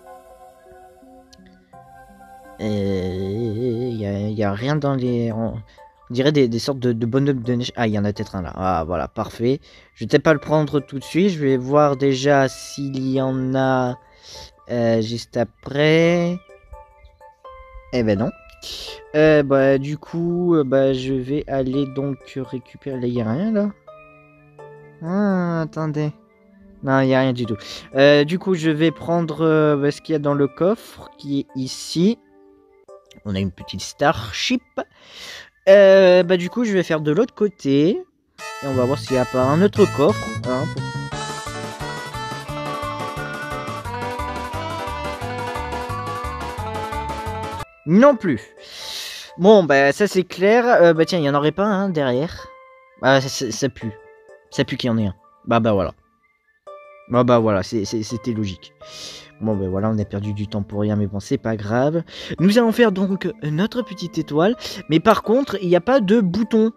Il y a rien dans les... On dirait des sortes de bonhommes de neige. Ah, il y en a peut-être un là. Ah, voilà, parfait. Je vais peut-être pas le prendre tout de suite. Je vais voir déjà s'il y en a juste après. Eh ben non. Bah, du coup, bah, je vais aller donc récupérer... Là, il n'y a rien, là? Ah, attendez. Non, il n'y a rien du tout. Du coup, je vais prendre bah, ce qu'il y a dans le coffre, qui est ici. On a une petite Starship. Bah, du coup, je vais faire de l'autre côté. Et on va voir s'il n'y a pas un autre coffre. Hein, Non plus. Bon, bah, ça c'est clair. Bah, tiens, il n'y en aurait pas un derrière. Ah, ça pue. Ça pue qu'il y en ait un. Bah, voilà. Bah, voilà, c'était logique. Bon, ben voilà, on a perdu du temps pour rien, mais bon, c'est pas grave. Nous allons faire donc notre petite étoile. Mais par contre, il n'y a pas de bouton.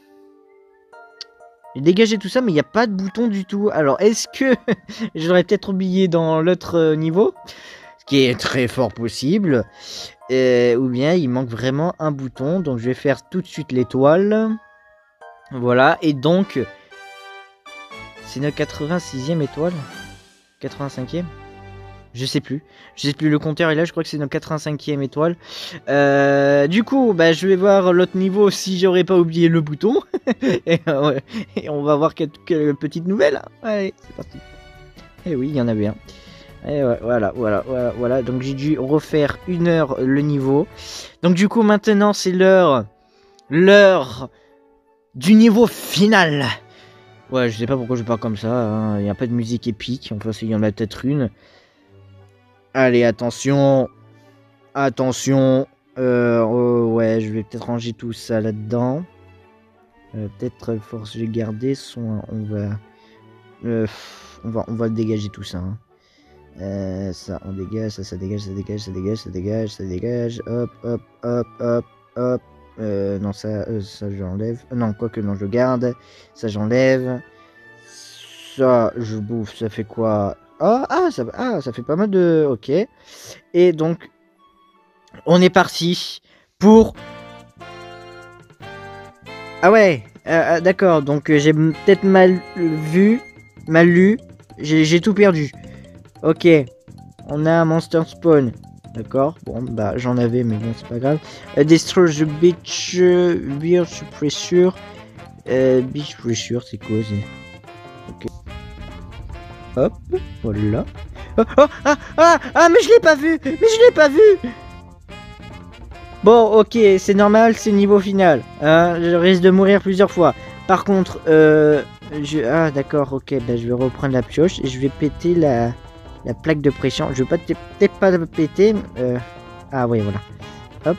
J'ai dégagé tout ça, mais il n'y a pas de bouton du tout. Alors, est-ce que je l'aurais peut-être oublié dans l'autre niveau? Ce qui est très fort possible. Ou bien, il manque vraiment un bouton. Donc, je vais faire tout de suite l'étoile. Voilà, et donc... C'est notre 86e étoile? 85e? Je sais plus. Je sais plus, le compteur est là, je crois que c'est notre 85e étoile. Du coup, bah, je vais voir l'autre niveau si j'aurais pas oublié le bouton. et on va voir quelques petites nouvelles. Allez, c'est parti. Et oui, il y en avait un. Et ouais, voilà. Donc j'ai dû refaire 1 heure le niveau. Donc du coup, maintenant, c'est l'heure du niveau final. Ouais, je sais pas pourquoi je parle comme ça. Hein. Il n'y a pas de musique épique. Enfin, il y en a peut-être une. Allez, attention. Attention. Ouais, je vais peut-être ranger tout ça là-dedans. Peut-être force j'ai gardé son. On va dégager tout ça. Hein. Ça, on dégage, ça dégage, ça dégage, ça dégage, ça dégage, ça dégage. Hop, hop, hop, hop, hop. Non, ça j'enlève. Non, quoique, non, je garde. Ça, j'enlève. Ça, je bouffe. Ça fait quoi? Ça fait pas mal de... Ok. Et donc, on est parti pour... Ah ouais, d'accord. Donc, j'ai peut-être mal vu, mal lu. J'ai tout perdu. Ok. On a un monster spawn. D'accord. Bon, bah, j'en avais, mais bon, c'est pas grave. Destroy the beach pressure. Beach pressure, c'est quoi? Ok. Hop, voilà. Mais je l'ai pas vu. Mais je l'ai pas vu. Bon, ok, c'est normal, c'est niveau final. Hein, je risque de mourir plusieurs fois. Par contre, ah, d'accord, ok, bah, je vais reprendre la pioche et je vais péter la plaque de pression. Je vais peut-être pas la péter. Ah, oui, voilà. Hop.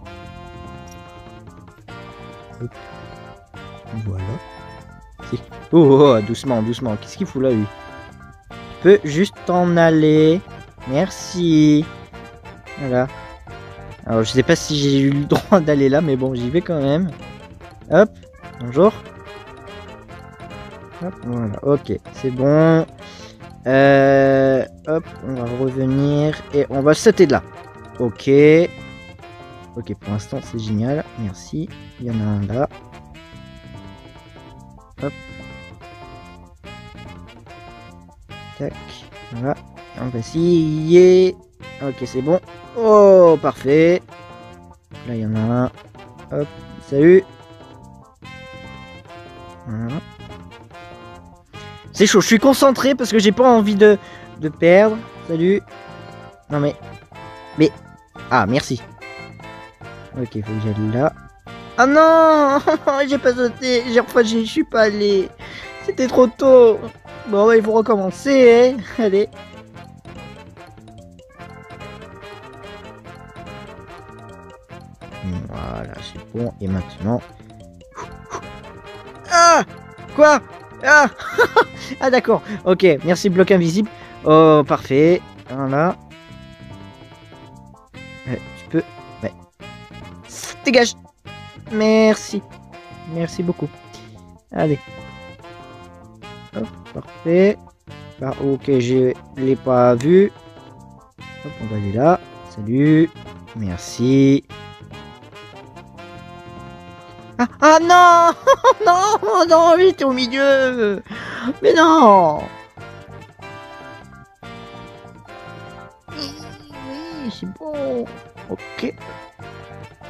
Hop. Voilà. Oh, doucement, doucement. Qu'est-ce qu'il fout là, lui? Tu peux juste t'en aller. Merci. Voilà. Alors, je sais pas si j'ai eu le droit d'aller là, mais bon, j'y vais quand même. Hop, bonjour. Hop, voilà, ok, c'est bon. Hop, on va revenir et on va sauter de là. Ok. Ok, pour l'instant, c'est génial. Merci. Il y en a un là. Hop. Tac. Voilà. Et on va essayer. Ok, c'est bon. Oh, parfait. Là, il y en a un. Hop, salut. Voilà. C'est chaud, je suis concentré parce que j'ai pas envie de perdre. Salut. Non, mais... Ah, merci. Ok, faut que j'aille là. Ah non. J'ai pas sauté. Je suis pas allé. C'était trop tôt. Bon, bah, il faut recommencer. Hein. Allez. Voilà, c'est bon. Et maintenant... Ah! Quoi? Ah! Ah, d'accord. Ok, merci, bloc invisible. Oh, parfait. Voilà. Tu peux... Ouais. Dégage. Merci. Merci beaucoup. Allez. Hop, parfait. Bah, ok, je l'ai pas vu. Hop, on va aller là. Salut. Merci. Ah non. Non, non, il était au milieu. Mais non. Oui, c'est bon. Ok.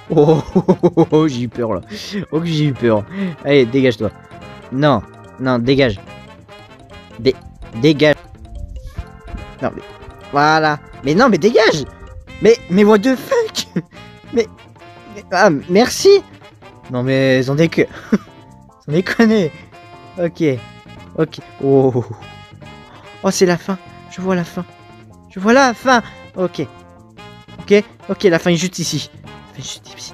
Oh, oh, oh, oh, oh, j'ai eu peur là. Oh, j'ai eu peur. Allez, dégage-toi. Non, non, dégage. Dégage. Non, mais... Voilà. Mais non, mais dégage. Mais what the fuck. Ah, merci. Non, mais sans déconner. Sans déconner. Ok. Ok. Oh. Oh, c'est la fin. Je vois la fin. Je vois la fin. Ok. Ok. Ok, la fin est juste ici. La fin est juste ici.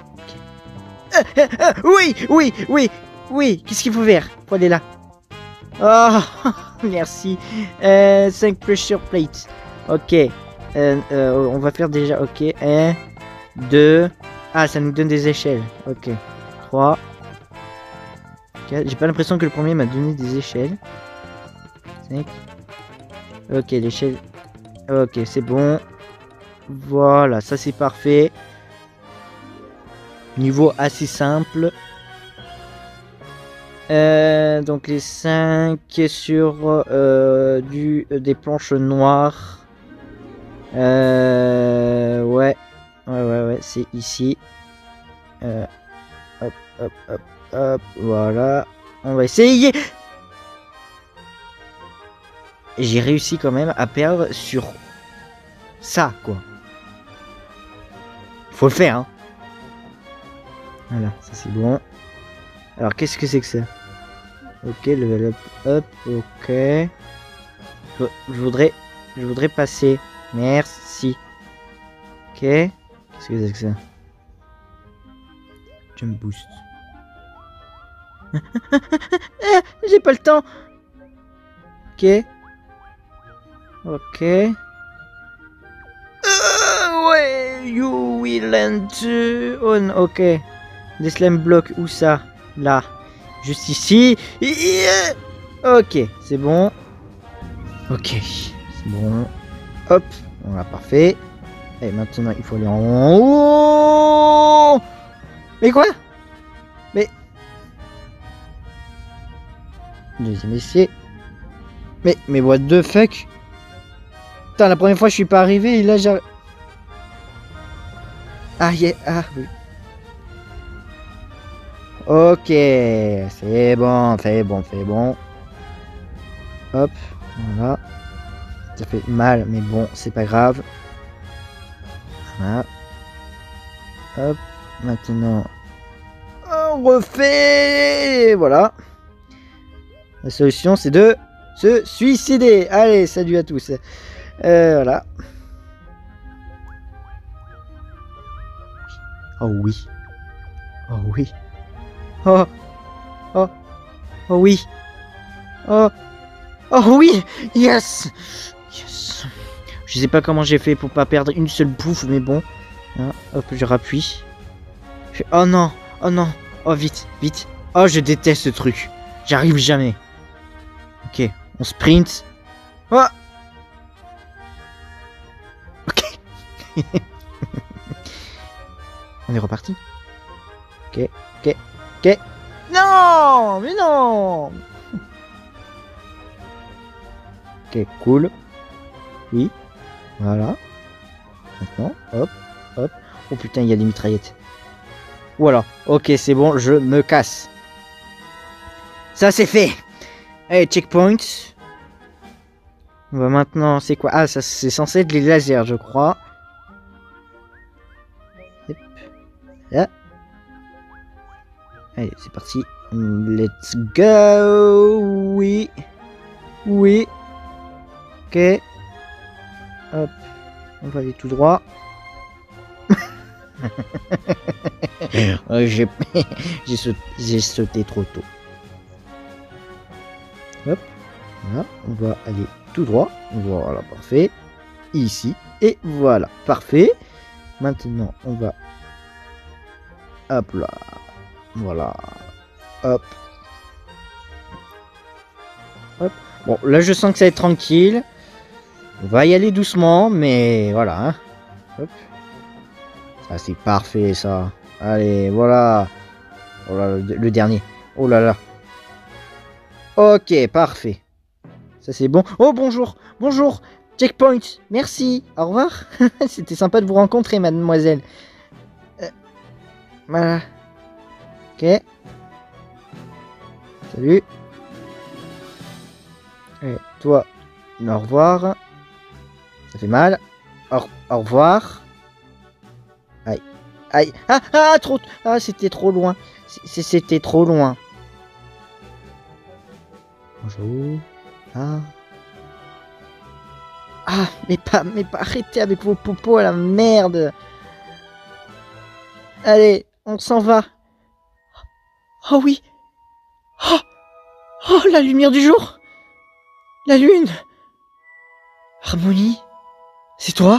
Oui, oui, oui, oui. Qu'est-ce qu'il faut faire? Faut aller là. Oh, merci. 5 pressure plates. Ok. On va faire déjà. Ok. 1, 2. Ah, ça nous donne des échelles. Ok. 3. 4. J'ai pas l'impression que le premier m'a donné des échelles. 5. Ok, l'échelle. Ok, c'est bon. Voilà, ça c'est parfait. Niveau assez simple. Donc les 5 sur des planches noires. Ouais. Ouais, c'est ici. Hop, hop, hop, hop. Voilà. On va essayer. J'ai réussi quand même à perdre sur ça, quoi. Faut le faire, hein. Voilà, ça c'est bon. Alors, qu'est-ce que c'est que ça? Ok, level up, hop, ok. Je voudrais passer. Merci. Ok. Qu'est-ce que c'est que ça? Jump boost. J'ai pas le temps. Ok. Ok. Ouais, you will land on. Ok. Des slime blocks, où ça? Là. Juste ici. Ok, c'est bon. Ok, c'est bon. Hop, voilà, parfait. Et maintenant, il faut aller en haut. Mais quoi? Mais... Deuxième essai. Mais what the fuck? Putain, la première fois, je suis pas arrivé et là, j'ai... Ah, yeah. Ah, oui. Ok, c'est bon, c'est bon. Hop, voilà. Ça fait mal, mais bon, c'est pas grave. Voilà. Hop, maintenant, on refait. Voilà. La solution, c'est de se suicider. Allez, salut à tous. Voilà. Oh oui. Oh oui. Oh. Oh. Oh oui. Oh. Oh oui. Yes. Yes. Je sais pas comment j'ai fait pour pas perdre une seule bouffe, mais bon. Hein, hop, je rappuie. Oh non. Oh non. Oh vite, vite. Oh, je déteste ce truc. J'arrive jamais. Ok, on sprint. Oh. Ok. On est reparti. Ok, ok, ok. Non, mais non. Ok, cool. Oui, voilà. Maintenant, hop, hop. Oh putain, il y a des mitraillettes. Voilà, ok, c'est bon, je me casse. Ça, c'est fait. Allez, checkpoint. On va maintenant, c'est quoi? Ah, ça, c'est censé être les lasers, je crois. Hop. Là. Allez, c'est parti. Let's go. Oui. Oui. Ok. Hop. On va aller tout droit. J'ai sauté trop tôt. Hop. Voilà. On va aller tout droit. Voilà, parfait. Ici. Et voilà, parfait. Maintenant, on va... Hop là. Voilà. Hop. Hop. Bon, là, je sens que ça va être tranquille. On va y aller doucement, mais voilà. Hein. Hop. Ça, c'est parfait, ça. Allez, voilà. Oh là, le dernier. Oh là là. Ok, parfait. Ça, c'est bon. Oh, bonjour. Bonjour. Checkpoint. Merci. Au revoir. C'était sympa de vous rencontrer, mademoiselle. Voilà. Ok. Salut. Et toi, au revoir. Ça fait mal. Au revoir. Aïe. Aïe. Ah, trop. Ah, c'était trop loin. C'était trop loin. Bonjour. Ah. Ah, mais pas arrêtez avec vos popos à la merde. Allez, on s'en va. Oh oui. Oh, oh, la lumière du jour. La lune. Harmonie, c'est toi?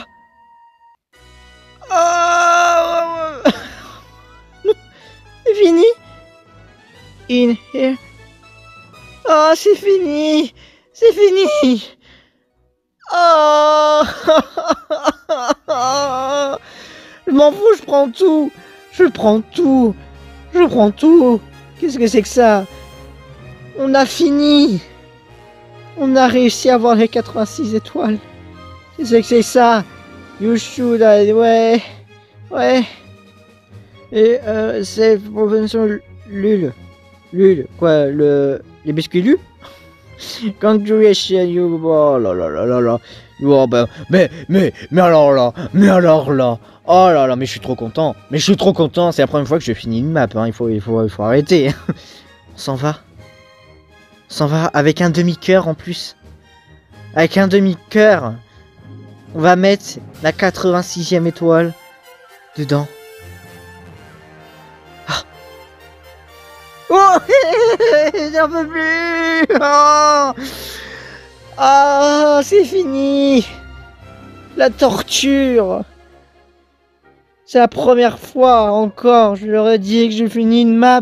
Oh, c'est fini. In here. Oh, c'est fini. C'est fini. Oh. Je m'en fous, je prends tout. Je prends tout. Je prends tout. Qu'est-ce que c'est que ça? On a fini. On a réussi à avoir les 86 étoiles. Qu'est-ce que c'est ça? You should have... Ouais. Ouais. Et c'est professeur Lul. Lul. Quoi? Les biscuits Lul? Congratulations, you... Oh là là là là là. Oh, ben, mais alors là. Mais alors là. Oh là là, mais je suis trop content. Mais je suis trop content. C'est la première fois que je finis une map. Hein. Il faut arrêter. On s'en va. On s'en va avec un demi-cœur en plus. Avec un demi-cœur. On va mettre la 86e étoile dedans. Ah. Oh, j'en peux plus. Oh, oh, c'est fini. La torture. C'est la première fois encore, je leur ai dit que je finis une map.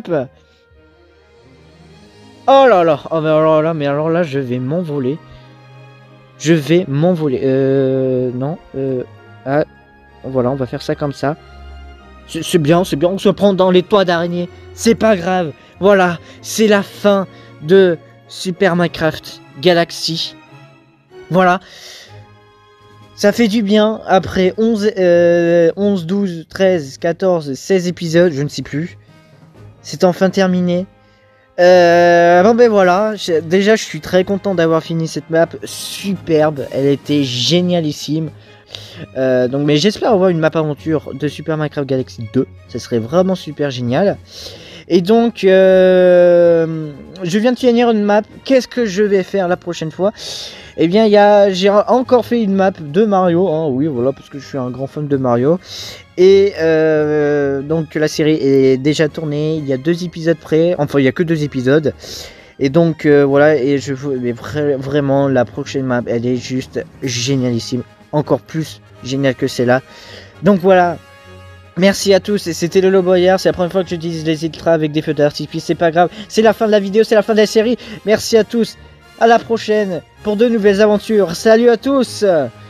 Oh là là, oh mais alors là, je vais m'envoler. Je vais m'envoler. Non. Ah, voilà, on va faire ça comme ça. C'est bien, on se prend dans les toits d'araignée. C'est pas grave. Voilà, c'est la fin de Super Minecraft Galaxy. Voilà. Ça fait du bien après 11, 12, 13, 14, 16 épisodes, je ne sais plus. C'est enfin terminé. Bon ben voilà, déjà je suis très content d'avoir fini cette map superbe, elle était génialissime. Donc mais j'espère avoir une map aventure de Super Minecraft Galaxy 2, ça serait vraiment super génial. Et donc je viens de finir une map, qu'est-ce que je vais faire la prochaine fois? Eh bien j'ai encore fait une map de Mario, hein, oui voilà, parce que je suis un grand fan de Mario. Et donc la série est déjà tournée, il y a 2 épisodes près, enfin il y a que 2 épisodes. Et donc voilà, et mais vraiment la prochaine map, elle est juste génialissime, encore plus géniale que celle-là. Donc voilà, merci à tous, et c'était le Loboyard, c'est la première fois que j'utilise les ultras avec des feux d'artifice, c'est pas grave, c'est la fin de la vidéo, c'est la fin de la série. Merci à tous, à la prochaine pour de nouvelles aventures, salut à tous.